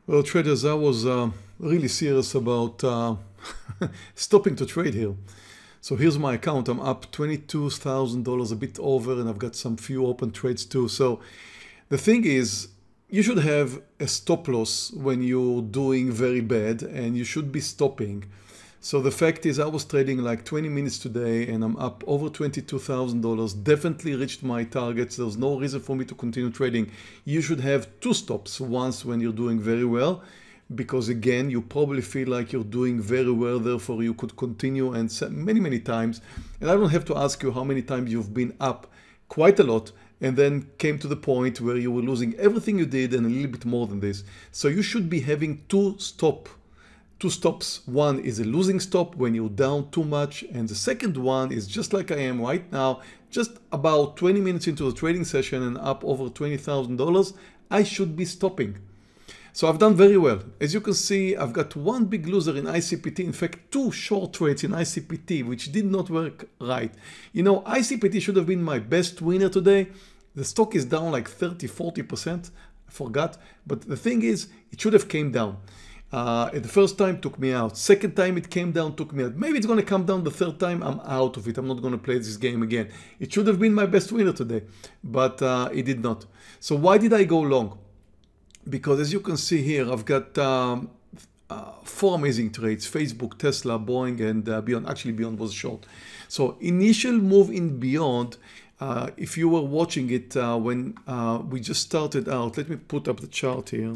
Well, traders, I was really serious about stopping to trade here. So here's my account. I'm up $22,000, a bit over, and I've got some few open trades too. So the thing is, you should have a stop loss when you're doing very bad, and you should be stopping. So the fact is, I was trading like 20 minutes today, and I'm up over $22,000. Definitely reached my targets. There's no reason for me to continue trading. You should have two stops. Once when you're doing very well, because again, you probably feel like you're doing very well, therefore you could continue and many times. And I don't have to ask you how many times you've been up quite a lot and then came to the point where you were losing everything you did and a little bit more than this. So you should be having two stops. One is a losing stop when you're down too much, and the second one is just like I am right now, just about 20 minutes into the trading session and up over $20,000. I should be stopping. So I've done very well. As you can see, I've got one big loser in ICPT. In fact, two short trades in ICPT, which did not work right. You know, ICPT should have been my best winner today. The stock is down like 30–40%. I forgot. But the thing is, it should have came down. The first time took me out. Second time it came down, took me out. Maybe it's going to come down the third time. I'm out of it. I'm not going to play this game again. It should have been my best winner today, but it did not. So why did I go long? Because as you can see here, I've got four amazing trades: Facebook, Tesla, Boeing, and Beyond. Actually, Beyond was short. So initial move in Beyond, if you were watching it when we just started out, let me put up the chart here.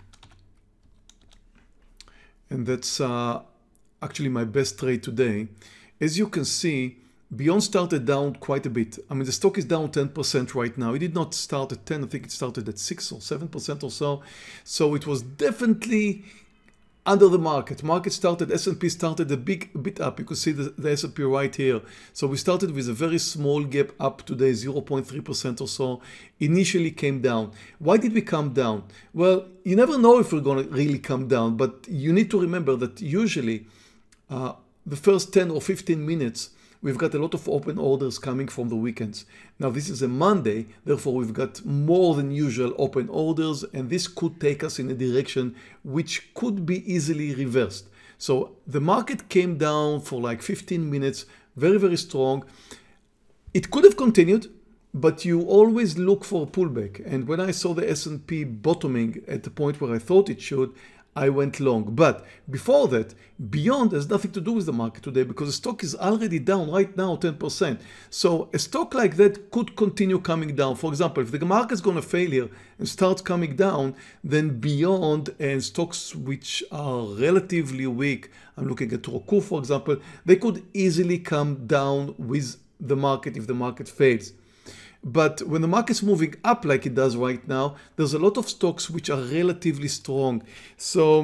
And that's actually my best trade today. As you can see, Beyond started down quite a bit. I mean, the stock is down 10% right now. It did not start at 10. I think it started at 6 or 7% or so. So it was definitely under the market. Market started, S&P started a bit up. You can see the S&P right here. So we started with a very small gap up today, 0.3% or so. Initially came down. Why did we come down? Well, you never know if we're going to really come down, but you need to remember that usually the first 10 or 15 minutes, we've got a lot of open orders coming from the weekends. Now this is a Monday, therefore we've got more than usual open orders, and this could take us in a direction which could be easily reversed. So the market came down for like 15 minutes, very strong. It could have continued, but you always look for a pullback. And when I saw the S&P bottoming at the point where I thought it should, I went long. But before that, Beyond has nothing to do with the market today because the stock is already down right now 10%. So a stock like that could continue coming down. For example, if the market is going to fail here and start coming down, then Beyond and stocks which are relatively weak, I'm looking at Roku for example, they could easily come down with the market if the market fails. But when the market's moving up like it does right now, there's a lot of stocks which are relatively strong. So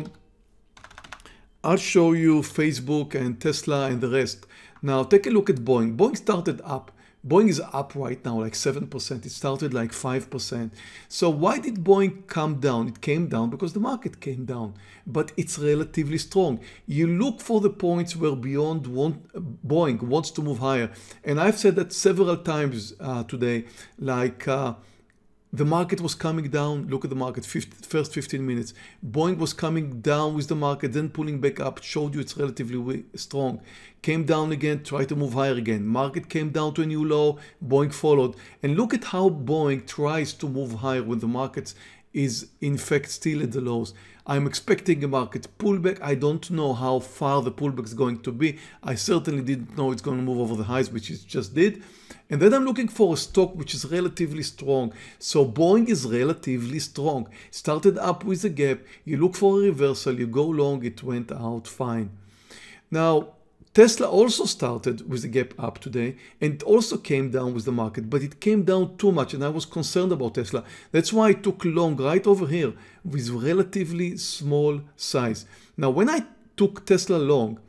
I'll show you Facebook and Tesla and the rest. Now take a look at Boeing. Boeing started up. Boeing is up right now like 7%. It started like 5%. So why did Boeing come down? It came down because the market came down, but it's relatively strong. You look for the points where Boeing wants to move higher. And I've said that several times today, like the market was coming down. Look at the market, first 15 minutes. Boeing was coming down with the market, then pulling back up, showed you it's relatively strong. Came down again, tried to move higher again. Market came down to a new low, Boeing followed. And look at how Boeing tries to move higher when the market is in fact still at the lows. I'm expecting a market pullback. I don't know how far the pullback is going to be. I certainly didn't know it's going to move over the highs, which it just did. And then I'm looking for a stock which is relatively strong. So Boeing is relatively strong. Started up with a gap. You look for a reversal, you go long, it went out fine. Now, Tesla also started with a gap up today and it also came down with the market, but it came down too much and I was concerned about Tesla. That's why I took long right over here with relatively small size. Now, when I took Tesla long,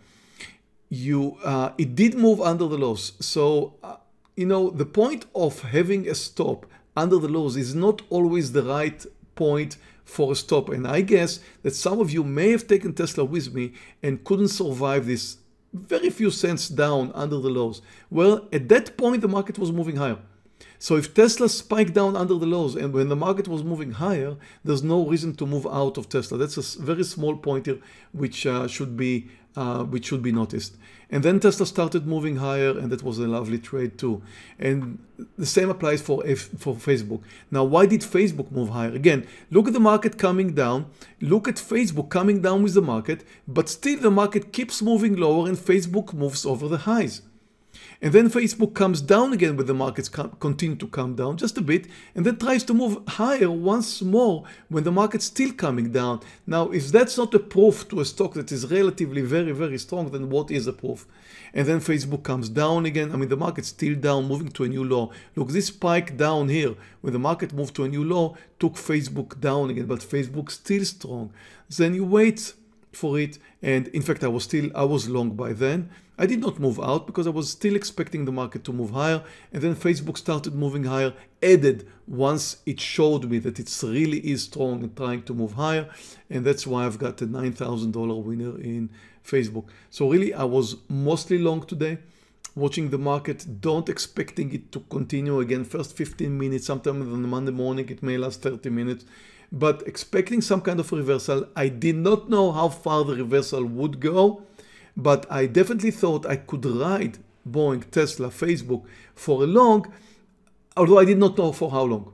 it did move under the lows. So, you know, the point of having a stop under the lows is not always the right point for a stop. And I guess that some of you may have taken Tesla with me and couldn't survive this very few cents down under the lows. Well, at that point, the market was moving higher. So if Tesla spiked down under the lows and when the market was moving higher, there's no reason to move out of Tesla. That's a very small point here, which should be noticed. And then Tesla started moving higher, and that was a lovely trade too. And the same applies for Facebook. Now, why did Facebook move higher? Again, look at the market coming down. Look at Facebook coming down with the market, but still the market keeps moving lower and Facebook moves over the highs. And then Facebook comes down again when the markets continue to come down just a bit, and then tries to move higher once more when the market's still coming down. Now, if that's not a proof to a stock that is relatively very, very strong, then what is a proof? And then Facebook comes down again. I mean, the market's still down, moving to a new low. Look, this spike down here, when the market moved to a new low, took Facebook down again, but Facebook still strong. Then you wait for it, and in fact I was long by then. I did not move out because I was still expecting the market to move higher, and then Facebook started moving higher, added once it showed me that it really is strong and trying to move higher, and that's why I've got a $9,000 winner in Facebook. So really I was mostly long today, watching the market, don't expecting it to continue again first 15 minutes, sometime on the Monday morning it may last 30 minutes, but expecting some kind of reversal. I did not know how far the reversal would go, but I definitely thought I could ride Boeing, Tesla, Facebook for a long, although I did not know for how long.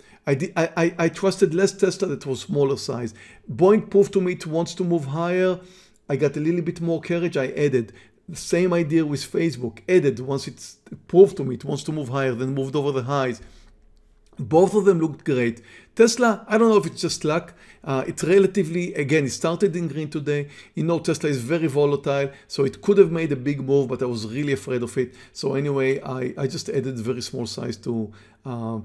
I trusted less Tesla that was smaller size. Boeing proved to me it wants to move higher. I got a little bit more courage. I added. The same idea with Facebook. Added once it's proved to me it wants to move higher, then moved over the highs. Both of them looked great. Tesla, I don't know if it's just luck. It's relatively, again, it started in green today. You know, Tesla is very volatile, so it could have made a big move, but I was really afraid of it. So anyway, I just added a very small size took a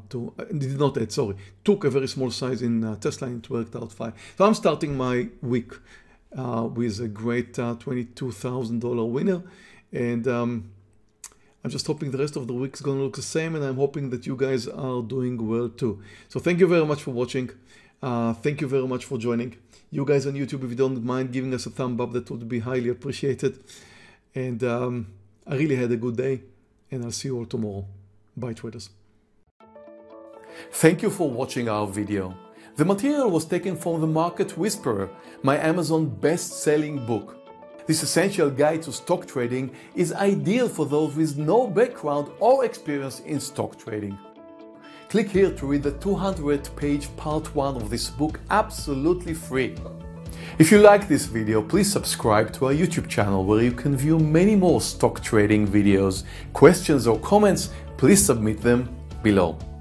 very small size in Tesla, and it worked out fine. So I'm starting my week with a great $22,000 winner, and I'm just hoping the rest of the week is going to look the same, and I'm hoping that you guys are doing well too. So thank you very much for watching. Thank you very much for joining. You guys on YouTube, if you don't mind giving us a thumb up, that would be highly appreciated. And I really had a good day, and I'll see you all tomorrow. Bye, traders. Thank you for watching our video. The material was taken from The Market Whisperer, my Amazon best-selling book. This essential guide to stock trading is ideal for those with no background or experience in stock trading. Click here to read the 200-page part 1 of this book absolutely free. If you like this video, please subscribe to our YouTube channel where you can view many more stock trading videos. Questions or comments, please submit them below.